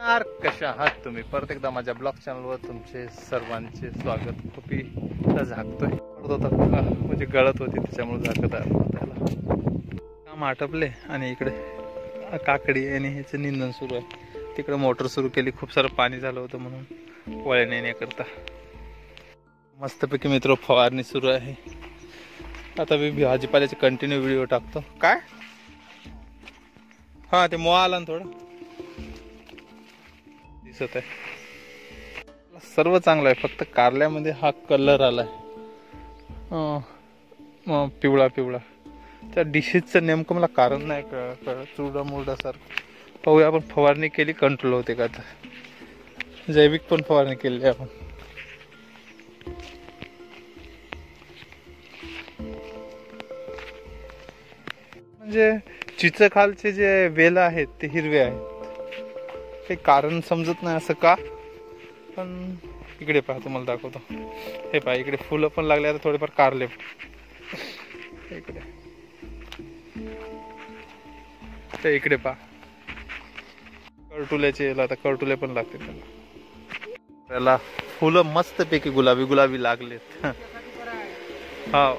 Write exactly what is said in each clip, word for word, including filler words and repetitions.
यार कशा आहात तुम्ही? परत एकदा माझ्या ब्लॉग चॅनलवर तुमचे सर्वांचे स्वागत. खोपी झाकतोय पडत होता म्हणजे गळत होती त्याच्यामुळे झाकत आहे. त्याला काम आटपले आणि इकडे काकडी आणि ह्याचं निंदन सुरू आहे. तिकडे मोटर सुरू केली, खूप सारं पाणी झालं होतं म्हणून वळ्या नेण्याकरता. मस्तपैकी मित्र फवारणी सुरू आहे. आता मी भाजीपाल्याचे कंटिन्यू व्हिडिओ टाकतो. काय हा ते मोहा आला ना थोडं दिसत आहे. सर्व चांगलं आहे, फक्त कारल्यामध्ये हा कलर आलाय पिवळा पिवळा. त्या डिशीजचं नेमकं मला कारण नाही कळलं. चुरडा मुरडा सारखं पाहूया आपण. फवारणी केली, कंट्रोल होते का? आता जैविक पण फवारणी केली आपण. म्हणजे चिचखालचे जे वेल आहेत ते हिरवे आहेत. काही कारण समजत नाही असं का, पण इकडे पहा तुम्हाला दाखवतो. हे पहा इकडे फुलं पण लागले, आता थोडेफार कारले इकडे. ते इकडे पहा करटुल्याचे आता करटुले पण लागते त्याला. त्याला फुलं मस्त पैकी गुलाबी गुलाबी लागलेत. हा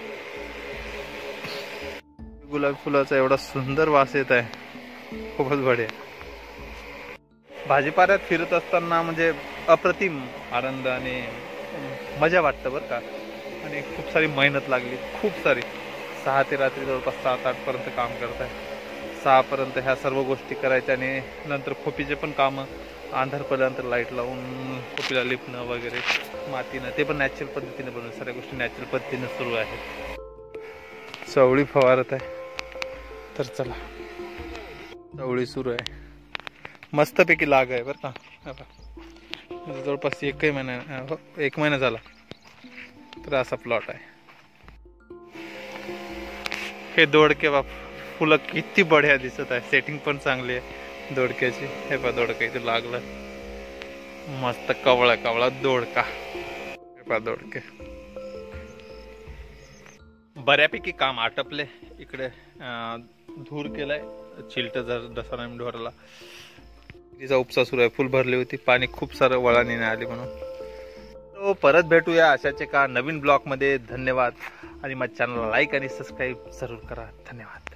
गुलाबी फुलाचा एवढा सुंदर वास येत आहे, खूपच बढिया. भाजीपाल्यात फिरत असताना म्हणजे अप्रतिम आनंद आणि मजा वाटतं बरं का. आणि खूप सारी मेहनत लागली, खूप सारी. सहा ते रात्री जवळपास सात आठ पर्यंत काम करत आहे. सहा पर्यंत ह्या सर्व गोष्टी करायच्या आणि नंतर खोपीचे पण कामं. अंधार पडल्यानंतर लाईट लावून खोपीला लिपणं वगैरे मातीनं, ते पण नॅचरल पद्धतीने बनवून. सर्व गोष्टी नॅचरल पद्धतीने सुरू आहेत. चवळी फवारत आहे, तर चला चवळी सुरू आहे. मस्तपैकी लाग आहे बरं का. जवळपास एकही महिना एक महिना झाला तर असा प्लॉट आहे. हे दोडके बाप फुलं किती बढिया दिसत आहे. सेटिंग पण चांगली आहे दोडक्याची. हे पहा दोडका इथे लागलं मस्त. कवळा कवळा दोडका. हे पहा दोडके. बऱ्यापैकी काम आटपले. इकडे धूर केलाय, चिलट जर दसरा ढोराला. तिचा उपसा सुरू आहे. फुल भरली होती, पाणी खूप सारं वळा नेणे आली म्हणून. तो परत भेटूया अशाच एका नवीन ब्लॉग मध्ये. धन्यवाद. आणि माझ्या चॅनलला लाईक आणि सबस्क्राईब जरूर करा. धन्यवाद.